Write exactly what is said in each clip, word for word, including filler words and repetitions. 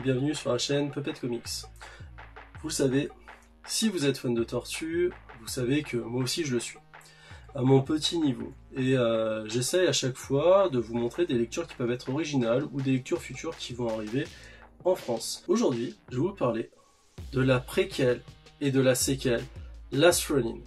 bienvenue sur la chaîne Puppet Comics. Vous le savez, si vous êtes fan de tortues, vous savez que moi aussi je le suis, à mon petit niveau. Et euh, j'essaye à chaque fois de vous montrer des lectures qui peuvent être originales ou des lectures futures qui vont arriver en France. Aujourd'hui, je vais vous parler de la préquelle et de la séquelle Last Ronin.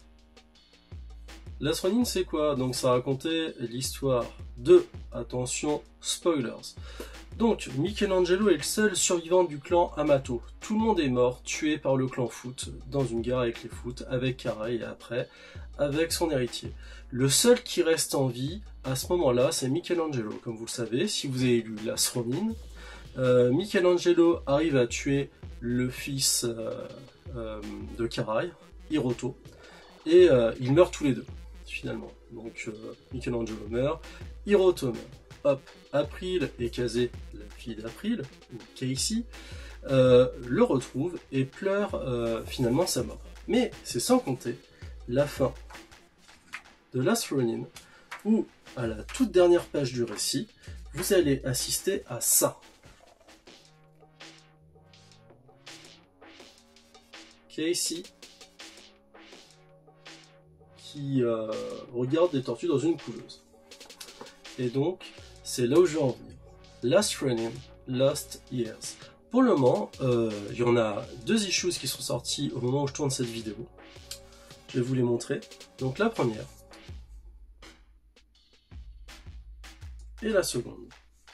Last Ronin, c'est quoi? Donc ça racontait l'histoire de, attention, spoilers. Donc Michelangelo est le seul survivant du clan Amato. Tout le monde est mort, tué par le clan Foot, dans une guerre avec les Foot, avec Karai et après, avec son héritier. Le seul qui reste en vie, à ce moment-là, c'est Michelangelo. Comme vous le savez, si vous avez lu Last Ronin, euh, Michelangelo arrive à tuer le fils euh, euh, de Karai, Hiroto, et euh, ils meurent tous les deux, finalement. Donc euh, Michelangelo meurt, Hiroto meurt. Hop, April et Kazé, la fille d'April, ou Casey, euh, le retrouve et pleure euh, finalement sa mort. Mais c'est sans compter la fin de Last Ronin, où à la toute dernière page du récit, vous allez assister à ça. Casey qui euh, regarde des tortues dans une couveuse. Et donc, c'est là où je veux en venir. Last Ronin, Lost Years. Pour le moment, euh, il y en a deux issues qui sont sortis au moment où je tourne cette vidéo. Je vais vous les montrer. Donc la première. Et la seconde.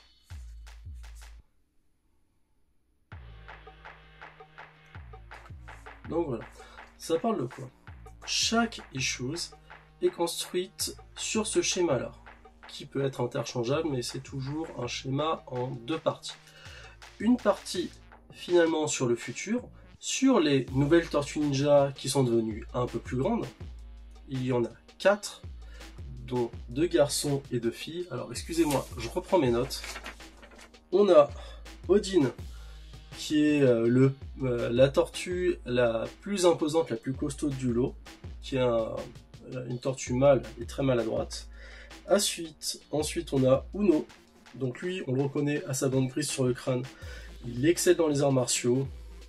Donc voilà. Ça parle de quoi? Chaque issue est construite sur ce schéma-là, qui peut être interchangeable, mais c'est toujours un schéma en deux parties. Une partie finalement sur le futur, sur les nouvelles Tortues Ninja qui sont devenues un peu plus grandes. Il y en a quatre, dont deux garçons et deux filles. Alors excusez-moi, je reprends mes notes. On a Odin, qui est le, euh, la tortue la plus imposante, la plus costaud du lot, qui est un, une tortue mâle et très maladroite. Ensuite, ensuite, on a Uno, donc lui, on le reconnaît à sa bande grise sur le crâne, il excelle dans les arts martiaux.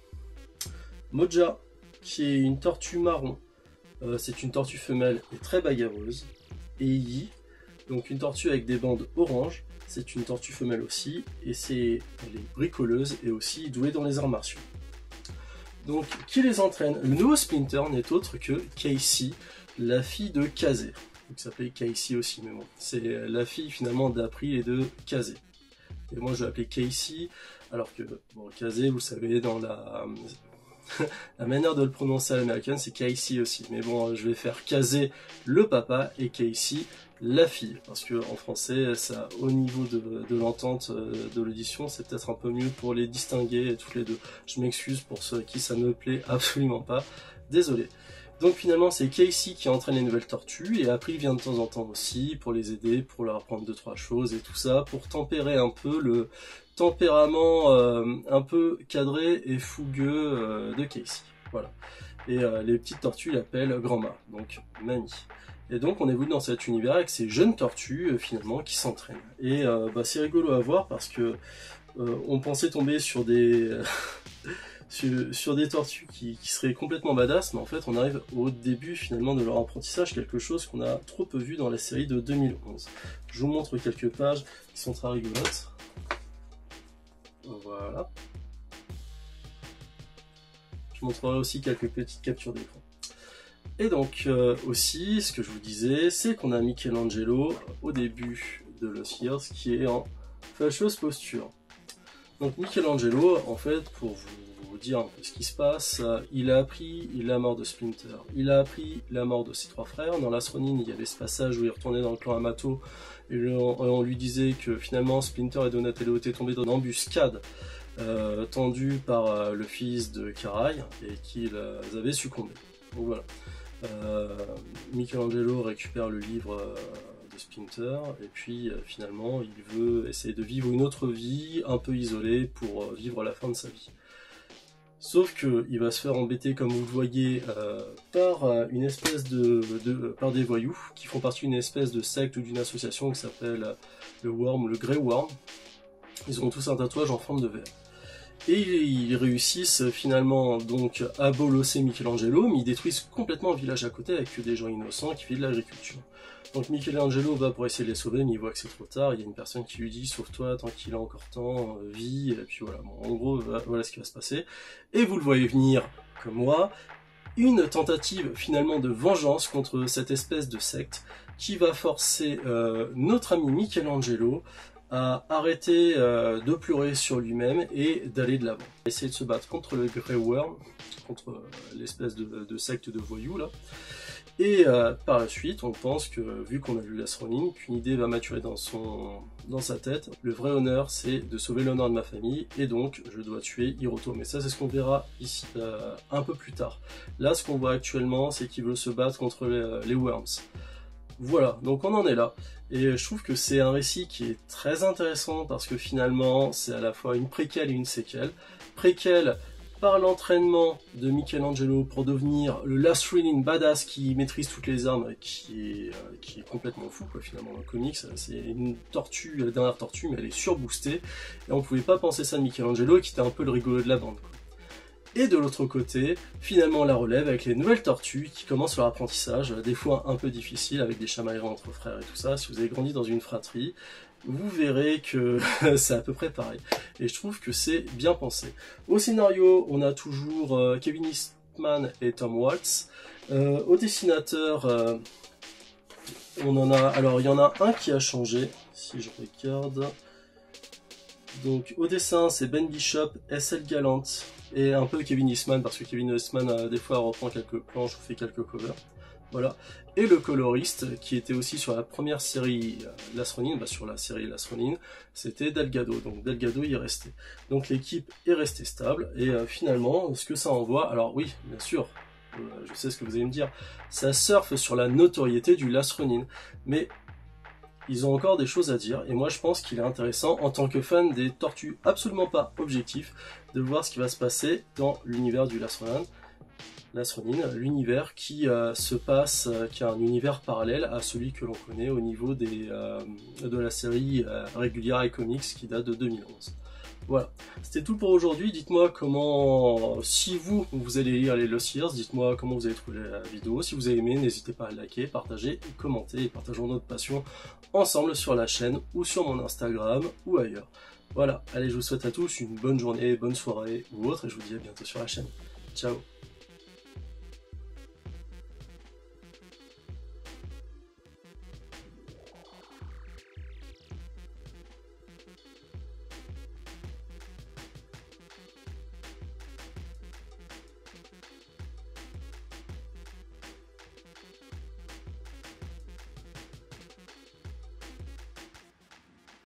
Moja, qui est une tortue marron, euh, c'est une tortue femelle et très bagarreuse. Et Yi, donc une tortue avec des bandes oranges, c'est une tortue femelle aussi, et c'est, elle est bricoleuse et aussi douée dans les arts martiaux. Donc, qui les entraîne? Le nouveau Splinter n'est autre que Casey, la fille de Kazé, qui s'appelait Casey aussi, mais bon, c'est la fille finalement d'April et de Kazé. Et moi je vais l'appeler Casey, alors que, bon, Kazé, vous savez, dans la, la manière de le prononcer à l'américaine, c'est Casey aussi. Mais bon, je vais faire Kazé le papa et Casey la fille, parce que en français, ça, au niveau de, de l'entente de l'édition, c'est peut-être un peu mieux pour les distinguer toutes les deux. Je m'excuse pour ceux à qui ça ne plaît absolument pas, désolé. Donc finalement c'est Casey qui entraîne les nouvelles tortues, et April vient de temps en temps aussi pour les aider, pour leur apprendre deux trois choses et tout ça, pour tempérer un peu le tempérament euh, un peu cadré et fougueux euh, de Casey. Voilà. Et euh, les petites tortues l'appellent Grandma, donc mamie. Et donc on évolue dans cet univers avec ces jeunes tortues euh, finalement qui s'entraînent. Et euh, bah, c'est rigolo à voir parce que euh, on pensait tomber sur des... Sur, sur des tortues qui, qui seraient complètement badass, mais en fait on arrive au début finalement de leur apprentissage, quelque chose qu'on a trop peu vu dans la série de deux mille onze. Je vous montre quelques pages qui sont très rigolotes. Voilà. Je montrerai aussi quelques petites captures d'écran. Et donc euh, aussi, ce que je vous disais, c'est qu'on a Michelangelo au début de Lost Years qui est en fâcheuse posture. Donc Michelangelo, en fait, pour vous vous dire un peu ce qui se passe, il a appris la mort de Splinter, il a appris la mort de ses trois frères. Dans Last Ronin, il y avait ce passage où il retournait dans le clan Amato et on lui disait que finalement Splinter et Donatello étaient tombés dans une embuscade euh, tendue par euh, le fils de Karai et qu'ils euh, avaient succombé. Donc voilà. Euh, Michelangelo récupère le livre euh, de Splinter et puis euh, finalement il veut essayer de vivre une autre vie un peu isolée pour euh, vivre la fin de sa vie. Sauf qu'il va se faire embêter, comme vous le voyez, euh, par euh, une espèce de, de par des voyous qui font partie d'une espèce de secte ou d'une association qui s'appelle le Worm, le Grey Worm. Ils ont tous un tatouage en forme de verre. Et ils réussissent finalement donc à bolosser Michelangelo, mais ils détruisent complètement le village à côté avec que des gens innocents qui vivent de l'agriculture. Donc Michelangelo va pour essayer de les sauver, mais il voit que c'est trop tard. Il y a une personne qui lui dit sauve-toi tant qu'il a encore temps, euh, vis, et puis voilà. Bon, en gros, voilà ce qui va se passer. Et vous le voyez venir, comme moi, une tentative finalement de vengeance contre cette espèce de secte qui va forcer euh, notre ami Michelangelo à arrêter euh, de pleurer sur lui-même et d'aller de l'avant. Essayer de se battre contre le Grey Worm, contre euh, l'espèce de, de secte de voyous là. Et euh, par la suite, on pense que, vu qu'on a lu Last Ronin, qu'une idée va maturer dans, son, dans sa tête. Le vrai honneur, c'est de sauver l'honneur de ma famille, et donc je dois tuer Hiroto. Mais ça, c'est ce qu'on verra ici, euh, un peu plus tard. Là, ce qu'on voit actuellement, c'est qu'il veut se battre contre les, les Worms. Voilà, donc on en est là. Et je trouve que c'est un récit qui est très intéressant, parce que finalement, c'est à la fois une préquelle et une séquelle. Préquelle par l'entraînement de Michelangelo pour devenir le Last Ronin badass qui maîtrise toutes les armes, qui est, euh, qui est complètement fou quoi, finalement dans le comics. C'est une tortue, la dernière tortue, mais elle est surboostée, et on pouvait pas penser ça de Michelangelo, qui était un peu le rigolo de la bande, quoi. Et de l'autre côté, finalement la relève avec les nouvelles tortues qui commencent leur apprentissage, des fois un peu difficile avec des chamailleries entre frères et tout ça. Si vous avez grandi dans une fratrie, vous verrez que c'est à peu près pareil. Et je trouve que c'est bien pensé. Au scénario, on a toujours euh, Kevin Eastman et Tom Waltz. Euh, au dessinateur, euh, on en a... Alors, il y en a un qui a changé, si je regarde. Donc, au dessin, c'est Ben Bishop, S L Gallant, et un peu Kevin Eastman, parce que Kevin Eastman, euh, des fois, reprend quelques planches ou fait quelques covers. Voilà. Et le coloriste, qui était aussi sur la première série euh, Last Ronin, bah sur la série Last Ronin, c'était Delgado. Donc Delgado y est resté. Donc l'équipe est restée stable, et euh, finalement, ce que ça envoie, alors oui, bien sûr, euh, je sais ce que vous allez me dire, ça surfe sur la notoriété du Last Ronin, mais ils ont encore des choses à dire, et moi je pense qu'il est intéressant, en tant que fan des tortues absolument pas objectifs, de voir ce qui va se passer dans l'univers du Last Ronin. Last Ronin, l'univers qui euh, se passe, euh, qui a un univers parallèle à celui que l'on connaît au niveau des, euh, de la série euh, régulière et comics qui date de deux mille onze. Voilà, c'était tout pour aujourd'hui. Dites-moi comment, si vous, vous allez lire les Lost Years, dites-moi comment vous avez trouvé la vidéo. Si vous avez aimé, n'hésitez pas à liker, partager et commenter, et partageons notre passion ensemble sur la chaîne ou sur mon Instagram ou ailleurs. Voilà, allez, je vous souhaite à tous une bonne journée, bonne soirée ou autre, et je vous dis à bientôt sur la chaîne. Ciao.